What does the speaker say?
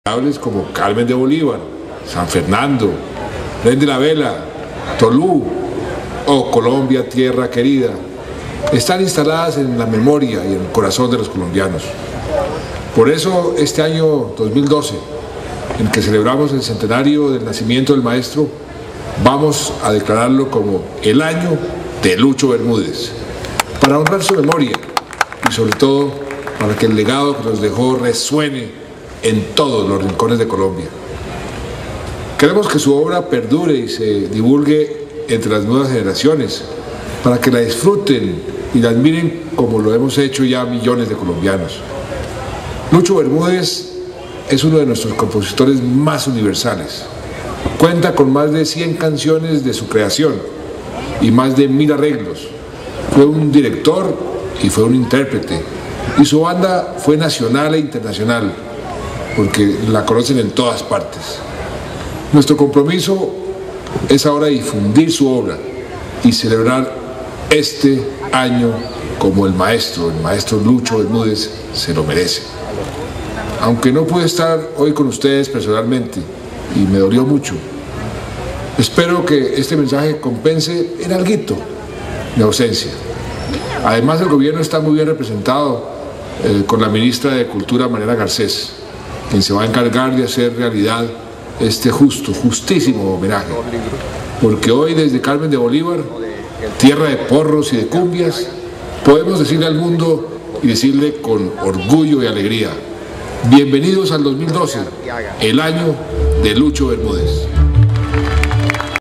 como Carmen de Bolívar, San Fernando, Tren de la Vela, Tolú o Colombia, tierra querida, están instaladas en la memoria y en el corazón de los colombianos. Por eso este año 2012, en que celebramos el centenario del nacimiento del maestro, vamos a declararlo como el año de Lucho Bermúdez, para honrar su memoria y sobre todo para que el legado que nos dejó resuene en todos los rincones de Colombia. Queremos que su obra perdure y se divulgue entre las nuevas generaciones, para que la disfruten y la admiren como lo hemos hecho ya millones de colombianos. Lucho Bermúdez es uno de nuestros compositores más universales. Cuenta con más de 100 canciones de su creación y más de 1000 arreglos. Fue un director y fue un intérprete, y su banda fue nacional e internacional, porque la conocen en todas partes. Nuestro compromiso es ahora difundir su obra y celebrar este año como el maestro Lucho Bermúdez se lo merece. Aunque no pude estar hoy con ustedes personalmente y me dolió mucho, espero que este mensaje compense en alguito mi ausencia. Además, el gobierno está muy bien representado con la ministra de Cultura, Mariana Garcés, quien se va a encargar de hacer realidad este justísimo homenaje. Porque hoy, desde Carmen de Bolívar, tierra de porros y de cumbias, podemos decirle al mundo y decirle con orgullo y alegría: bienvenidos al 2012, el año de Lucho Bermúdez.